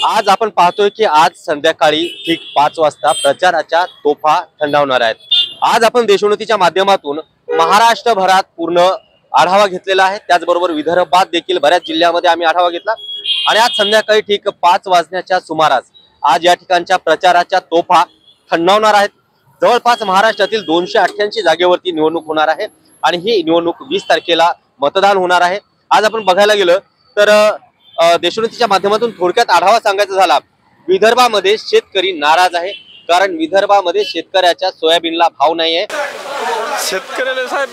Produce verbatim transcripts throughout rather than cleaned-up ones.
आज आपण पाहतोय की आज संध्याकाळी ठीक पाच वाजता प्रचाराच्या तोफा थंडावणार आहेत। आज आपण देशोन्नतीच्या माध्यमातून महाराष्ट्रभरात पूर्ण आढावा घेतलेला आहे, त्याचबरोबर विदर्भात देखील बऱ्याच जिल्ह्यामध्ये आम्ही आढावा घेतला आणि आज संध्याकाळी ठीक पाच वाजण्याच्या सुमारास आज या ठिकाणच्या प्रचाराच्या तोफा थंडावणार आहेत। जवळपास महाराष्ट्रातील दोनशे अठ्ठ्याऐंशी जागेवरती निवडणूक होणार आहे आणि ही निवडणूक वीस तारखेला मतदान होणार आहे। आज आपण बघायला गेलं तर देशोन्नतीच्या माध्यमातून थोडक्यात आढावा सांगायचा झाला, विदर्भामध्ये शेतकरी नाराज आहे, कारण विदर्भामध्ये शेतकऱ्याच्या सोयाबीनला भाव नाही आहे। शेतकऱ्याला साहेब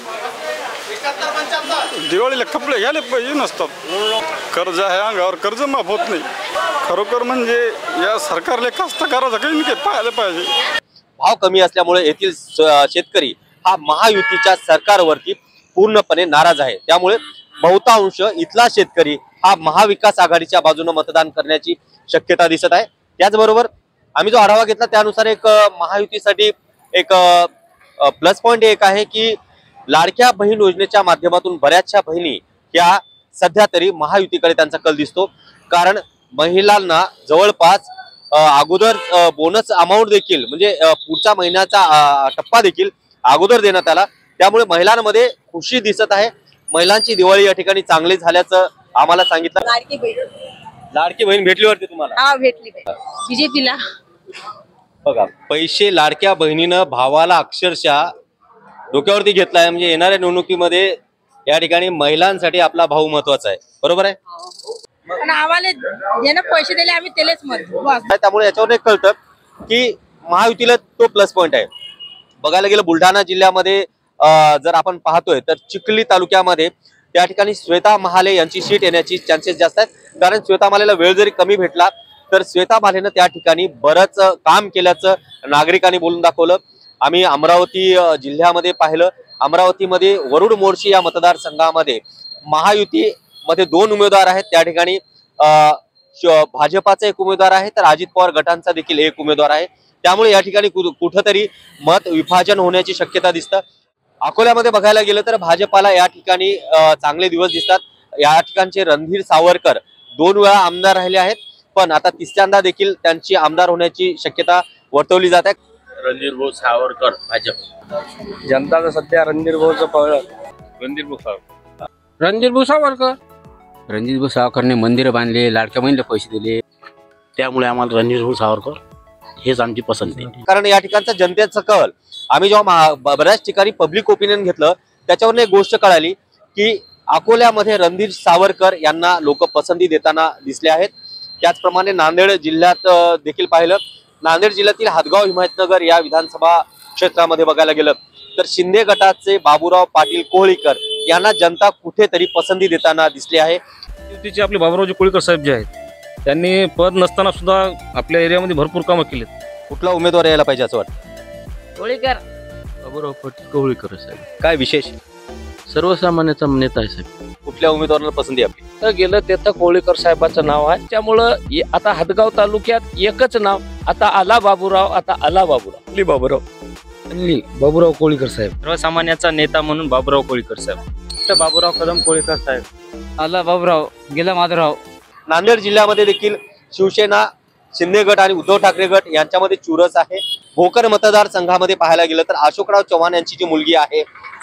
दिवाळीला कपडे घ्यायला पाहिजे नसतात, कर्ज आहे अंगावर, कर्ज माफ होत नाही। खरोखर म्हणजे या सरकारला कास्तकाराचं काही नाही पाहायला पाहिजे। भाव कमी असल्यामुळे येथील शेतकरी हा महायुतीच्या सरकारवरती पूर्णपणे नाराज आहे, त्यामुळे बहुतांश इथला शेतकरी हा महाविकास आघाडीच्या बाजूने मतदान करण्याची शक्यता दिसत आहे। त्याचबरोबर आम्ही जो आढावा घेतला त्यानुसार एक महायुतीसाठी एक प्लस पॉइंट एक आहे की लाडक्या बहीण योजनेच्या माध्यमातून बऱ्याचशा बहिणी या सध्या तरी महायुतीकडे त्यांचा कल दिसतो, कारण महिलांना जवळपास अगोदर बोनस अमाऊंट देखील म्हणजे पुढच्या महिन्याचा टप्पा देखील अगोदर देण्यात आला, त्यामुळे महिलांमध्ये खुशी दिसत आहे। महिलांची दिवाळी या ठिकाणी चांगली झाल्याचं आम्हाला सांगितलं। लाडकी बहीण लाडकी बहीण भेटली वाटते तुम्हाला? हा भेटली बीजेपीला। बघा, पैसे लाडक्या बहिणीनं भावाला अक्षरशः डोक्यावरती घेतलाय, म्हणजे येणाऱ्या निवडणुकीमध्ये या ठिकाणी महिलांसाठी आपला भाऊ महत्वाचा आहे, बरोबर आहे? पण आम्हाला ज्यानं पैसे दिले आम्ही त्यालाच मत, त्यामुळे याच्यावर एक कळतं की महायुतीला तो प्लस पॉइंट आहे। बघायला गेलं बुलढाणा जिल्ह्यामध्ये जर आपण पाहतोय तर चिखली तालुक्यामध्ये त्या ठिकाणी श्वेता महाले यांची सीट येण्याची चान्सेस जास्त आहेत, कारण श्वेता महालेला वेळ जरी कमी भेटला तर श्वेता महालेनं त्या ठिकाणी बरंच काम केल्याचं नागरिकांनी बोलून दाखवलं। आम्ही अमरावती जिल्ह्यामध्ये पाहिलं, अमरावतीमध्ये वरुड मोर्शी या मतदारसंघामध्ये महायुती मध्ये दोन उमेदवार आहेत, त्या ठिकाणी भाजपाचा एक उमेदवार आहे तर अजित पवार गटांचा देखील एक उमेदवार आहे, त्यामुळे या ठिकाणी कुठंतरी मत विभाजन होण्याची शक्यता दिसतं। अकोल्यामध्ये बघायला गेलं तर भाजपाला या ठिकाणी चांगले दिवस दिसतात। या ठिकाणचे रणधीर सावरकर दोन वेळा आमदार राहिले आहेत, पण आता तिसऱ्यांदा देखील त्यांची आमदार होण्याची शक्यता वर्तवली जात आहे। रणधीर भाऊ सावरकर भाजप, जनता सध्या रणधीर भाऊचं पळलं। रणधीर भाऊ सावरकर रणधीर भाऊ सावरकर रणजित भाऊ सावरकरने मंदिर बांधले, लाडक्या बहिणीला पैसे दिले, त्यामुळे आम्हाला रणधीर भाऊ सावरकर हेच आमची पसंती आहे। कारण या ठिकाणचा जनतेचा कल, आम्ही जेव्हा बऱ्याच ठिकाणी पब्लिक ओपिनियन घेतलं त्याच्यावर एक गोष्ट कळाली की अकोल्यामध्ये रणधीर सावरकर यांना लोक पसंती देताना दिसले आहेत। त्याचप्रमाणे नांदेड जिल्ह्यात देखील पाहिलं, नांदेड जिल्ह्यातील हातगाव हिमायतनगर या विधानसभा क्षेत्रामध्ये बघायला गेलं तर शिंदे गटाचे बाबूराव पाटील कोळीकर यांना जनता कुठेतरी पसंती देताना दिसली आहे। युतीचे आपले बाबूरावजी कोळीकर साहेब जे आहेत त्यांनी पद नसताना सुद्धा आपल्या एरियामध्ये भरपूर कामं केलीत। कुठला उमेदवार यायला पाहिजे असं वाटतं? कोळीकर, बाबूराव पाटील कोळीकर साहेब काय विशेष? सर्वसामान्याचा नेता आहे साहेब। कुठल्या उमेदवाराला पसंती आपली? तर गेलं तिथं कोळीकर साहेबाचं नाव आहे, त्यामुळं आता हातगाव तालुक्यात एकच नाव, आता आला बाबूराव, आता आला बाबूराव बाबूराव बाबूराव कोळीकर साहेब सर्वसामान्याचा नेता म्हणून बाबूराव कोळीकर साहेब, बाबूराव कदम कोळीकर साहेब, आला बाबूराव, गेला माधवराव। नांदेड जिल्ह्यामध्ये देखील शिवसेना, शिंदे गट आणि उद्धव ठाकरे गट यांच्यामध्ये चुरस आहे। भोकर मतदारसंघामध्ये पाहायला गेलं तर अशोकराव चव्हाण यांची जी मुलगी आहे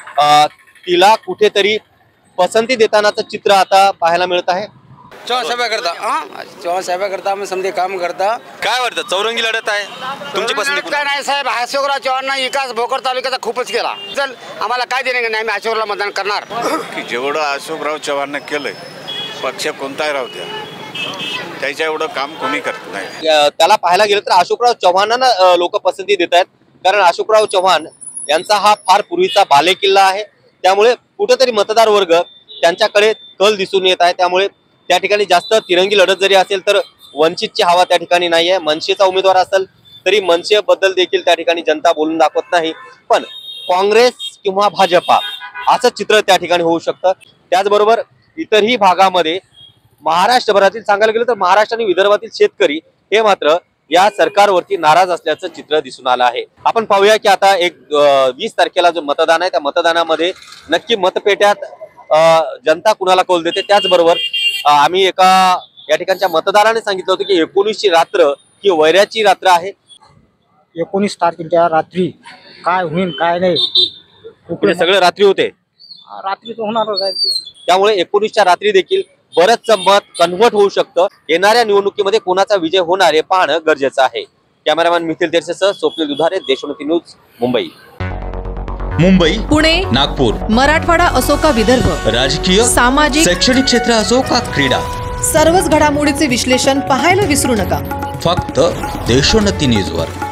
तिला कुठेतरी पसंती देतानाचं चित्र आता पाहायला मिळत आहे। चव्हाण साहेब करता चव्हाण साहेब करता आम्ही समजे काम करता। काय वाटतं, चौरंगी लढत आहे, तुमची पसंती? काय नाही साहेब, अशोकराव चव्हाण विकास भोकर तालुक्याचा खूपच केला, चल आम्हाला काय देणे नाही, आम्ही अशोकरावला मतदान करणार। की जेवढं अशोकराव चव्हाणनं केलंय, पक्ष कोणताही राहू द्या, त्याच्या एवढं काम कोणी करत नाही। त्याला पाहायला गेलं तर अशोकराव चव्हाणांना लोक पसंती देत आहेत, कारण अशोकराव चव्हाण यांचा हा फार पूर्वीचा बालेकिल्ला आहे, त्यामुळे कुठेतरी मतदार वर्ग त्यांच्याकडे कल दिसून येत आहे। त्यामुळे त्या ठिकाणी जास्त तिरंगी लढत जरी असेल तर वंचितची हवा त्या ठिकाणी नाही आहे। मनसेचा उमेदवार असेल तरी मनसेबद्दल देखील त्या ठिकाणी जनता बोलून दाखवत नाही, पण काँग्रेस किंवा भाजपा असं चित्र त्या ठिकाणी होऊ शकतं। त्याचबरोबर इतरही भागामध्ये महाराष्ट्रभरातील सांगायला गेलं तर महाराष्ट्र आणि विदर्भातील शेतकरी हे मात्र या सरकारवरती नाराज असल्याचं चित्र दिसून आलं आहे। आपण पाहूया की आता एक वीस तारखेला जो मतदान आहे त्या मतदानामध्ये नक्की मतपेट्यात जनता कुणाला कौल देते। त्याचबरोबर आम्ही एका या ठिकाणच्या मतदाराने सांगितलं होतं की एकोणीसची रात्र ही वैऱ्याची रात्र आहे. एकोणीस तारखेच्या रात्री काय होईल काय नाही म्हणजे सगळे रात्री होते, रात्री तर होणारच आहे. त्यामुळे एकोणीसच्या रात्री देखील बरंचसं मत कन्व्हर्ट होऊ शकतं. येणाऱ्या निवडणुकीमध्ये कोणाचा विजय होणार हे पाहणं गरजेचं आहे. कॅमेरामॅन मिथिल तेरसेसह स्वप्नील दुधारे, देशोन्नती न्यूज, मुंबई. मुंबई, पुणे, नागपूर, मराठवाडा असो का विदर्भ, राजकीय, सामाजिक, शैक्षणिक क्षेत्र असो का क्रीडा, सर्वच घडामोडीचे विश्लेषण पाहायला विसरू नका. फक्त देशोन्नती न्यूजवर.